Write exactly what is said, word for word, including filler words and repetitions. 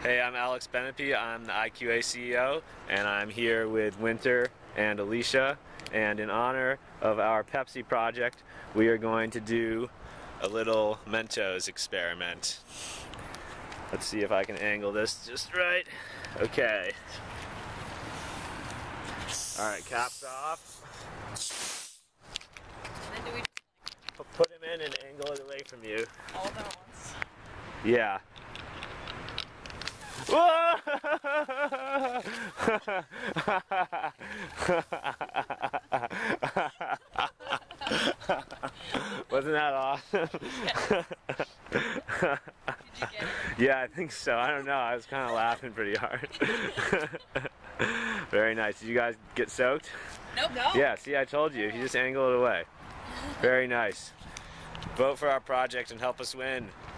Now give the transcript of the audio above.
Hey, I'm Alex Benepe. I'm the I Q A C E O, and I'm here with Winter and Alicia. And in honor of our Pepsi project, we are going to do a little Mentos experiment. Let's see if I can angle this just right. Okay. Alright, caps off. And then do we Put him in and angle it away from you. all of them at once? Yeah. Wasn't that awesome? Did you get it? Yeah, I think so. I don't know. I was kind of laughing pretty hard. Very nice. Did you guys get soaked? Nope. No. Yeah, see, I told you. You just angle it away. Very nice. Vote for our project and help us win.